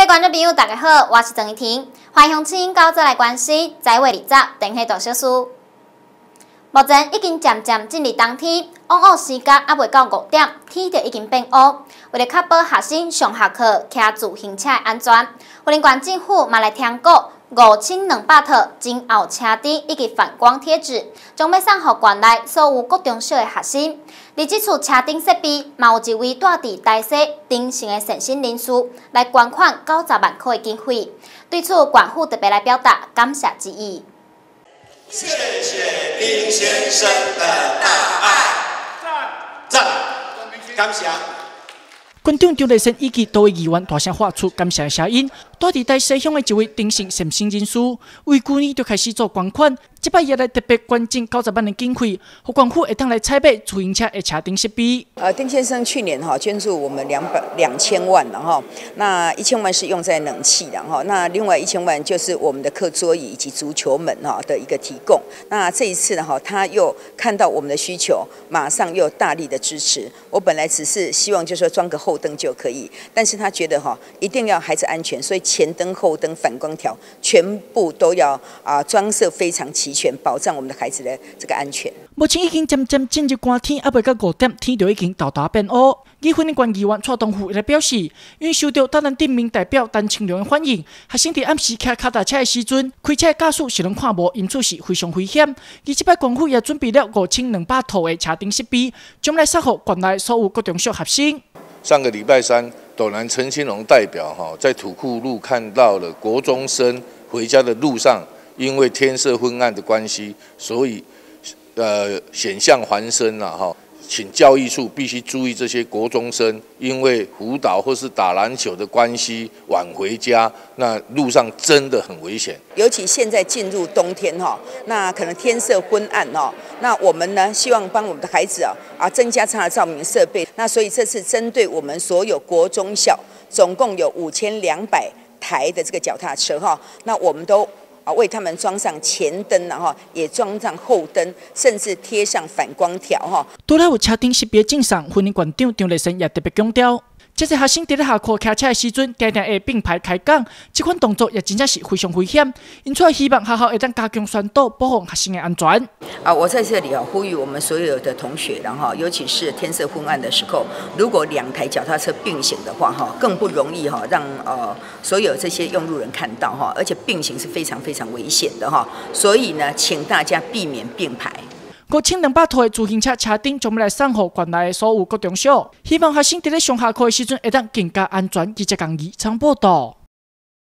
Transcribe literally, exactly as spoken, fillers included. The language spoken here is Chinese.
观众朋友，大家好，我是郑怡婷，欢迎请到再来关心在位二十电气大小事。目前已经渐渐进入冬天，往往时间还未到五点，天就已经变乌。为了确保学生上下课骑自行车的安全，云林县政府嘛来添购五千两百套真后车灯以及反光贴纸，将要送予县内所有国中小的学生。而这处车灯设备，嘛有一位住伫台西顶城的善心人士来捐款九十万块的经费。对此，县府特别来表达感谢之意。 谢谢丁先生的大爱，赞，感谢。 县长张立生以及多位议员大声发出感谢的声音。住伫台西乡的一位丁姓善心人士，为去年就开始做捐款，这摆也来特别捐赠九十万的经费，互县府会当来采买自行车的车灯设备。 呃，丁先生去年哈捐助我们两百两千万了哈，那一千万是用在冷气的哈，那另外一千万就是我们的课桌椅以及足球门哈的一个提供。那这一次呢哈，他又看到我们的需求，马上又大力的支持。我本来只是希望就说装个后灯就可以，但是他觉得哈一定要孩子安全，所以前灯、后灯、反光条全部都要啊装设非常齐全，保障我们的孩子的这个安全。 目前已经渐渐进入寒天，还未到五点，天就已经豆豆变乌。议会的县议员蔡东富来表示，因为受到台南镇民代表陈清良的反映，学生伫暗时骑脚踏车的时阵，开车驾驶是拢看无，因此是非常危险。而这摆县府也准备了五千两百套的车灯设备，将来送予县内所有各中小学生。 上个礼拜三，斗南陈清龙代表哈在土库路看到了国中生回家的路上，因为天色昏暗的关系，所以呃险象环生了哈。请教育处必须注意这些国中生，因为辅导或是打篮球的关系晚回家，那路上真的很危险。 尤其现在进入冬天哈，那可能天色昏暗哦，那我们呢希望帮我们的孩子啊啊增加他的照明设备。那所以这次针对我们所有国中小，总共有五千两百台的这个脚踏车哈，那我们都。啊，为他们装上前灯，然后也装上后灯，甚至贴上反光条哈。 除了有车灯识别证上，云林县长张立生也特别强调，这些学生伫咧下课骑车的时阵，常常会并排开讲，这款动作也真正是非常危险。因此，希望学校会当加强宣导，保护学生的安全。 啊，我在这里啊，呼吁我们所有的同学，然后尤其是天色昏暗的时候，如果两台脚踏车并行的话，哈，更不容易哈让呃所有这些用路人看到哈，而且并行是非常非常危险的哈，所以呢，请大家避免并排。 五千两百套的自行车车灯将要来送予县内的所有各中小，希望学生伫咧上下课的时阵会当更加安全。记者江怡采访报道。